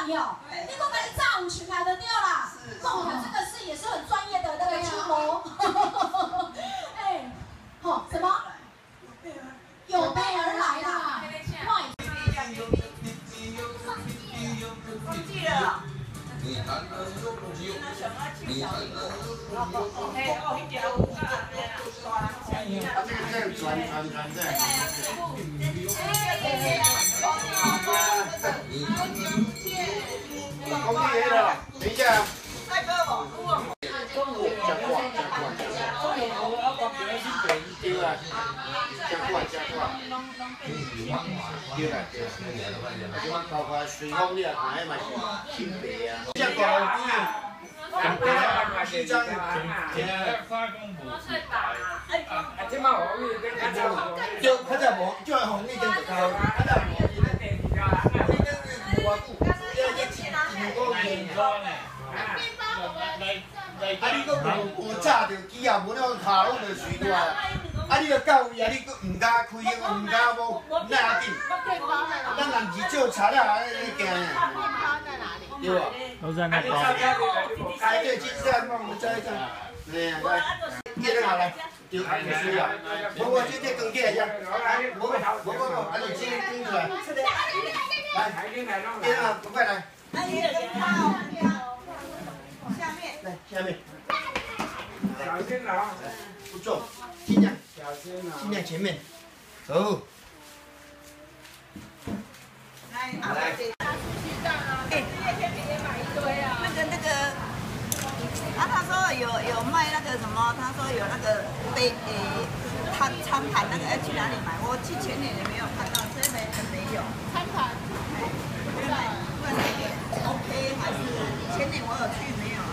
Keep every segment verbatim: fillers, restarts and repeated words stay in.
办哟，你讲把你炸五群来的对啦。哦，这个是也是很专业的那个出谋。哎，好什么？有备而来啦。哇！忘记了。 你看，你看，嘿，哦，你条有啊，啊，这个这样转转转这样。空气黑了，等一下。太哥不？中午加挂加挂加挂。中午我我表演是对对啊，加挂加挂。对啦，即摆包括随风你也看，迄嘛是新白啊。加挂有几样？两张啊，四张啊。三公无四百。啊，即摆红绿跟较早无，就较早无，就系红绿跟就高，较早无。你跟你无偌久，要一一一个月。啊！你搁无无炸着机啊，无那个卡拢着随大啊！啊！你着到位啊，你搁唔敢开，唔敢无，那要紧。咱人是做材料啊，你惊啊？对吧？ 都在那包。 哎，对，金山帮我们摘一摘。对呀，来，接着拿来，丢不需要。我我今天更改一下。我我我我，啊，你先拎出来。来，接着快来。下面，来下面，小心拿，不重，尽量，小心拿，尽量前面，走。来，来，哎，对啊，那个那个，啊，他说有有卖那个什么，他说有那个杯诶餐餐盘那个，要去哪里买？我去前年也没有看到，这边没有餐盘，不知道，不知道 OK 还是前年我有去没有？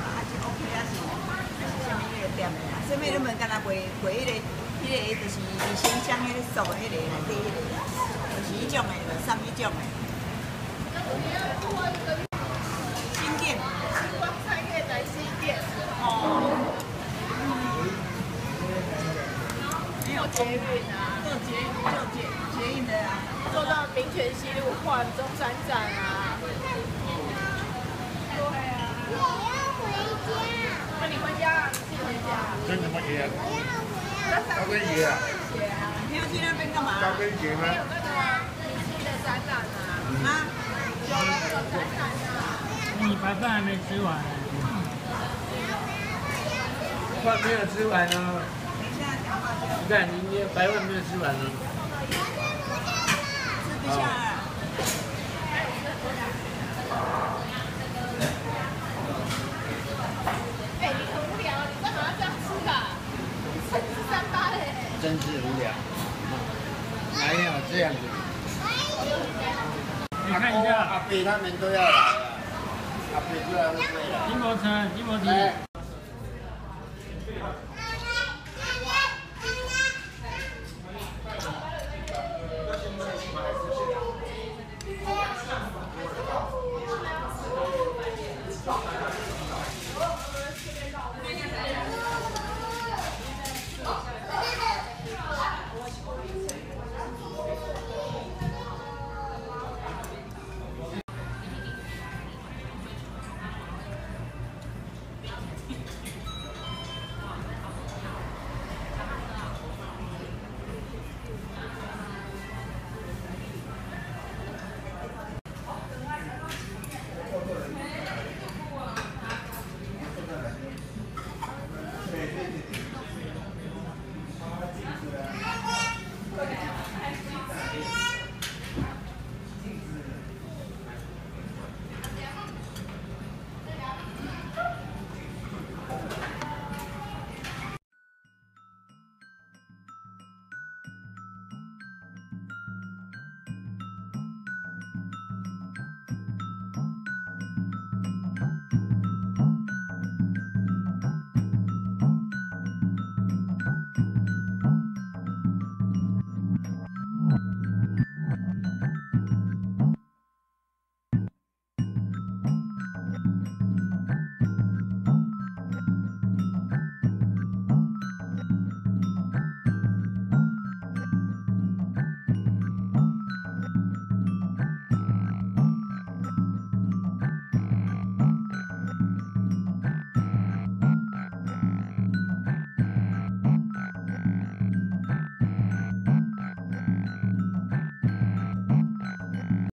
店的啦，什么你们敢若卖卖迄个、迄个就是二仙香迄个素迄个内底迄个，就是迄种的，就送迄种的。新店，光三月在新店。哦。没有捷运啊，坐捷坐捷捷运的啊，坐到民权西路换中山站啊。对啊。我要回家。那你回家？ 跟什么节？高跟鞋啊！你要去那边干嘛？高跟鞋吗？有那个明星的展览啊！啊？有那个展览啊！你白饭还没吃完。饭没有吃完呢。你看，你你白饭没有吃完呢。吃不下。真是无聊，哪有这样子？你看一下，阿伯他们都要来了，阿伯出来会不会来？金毛城，金毛城。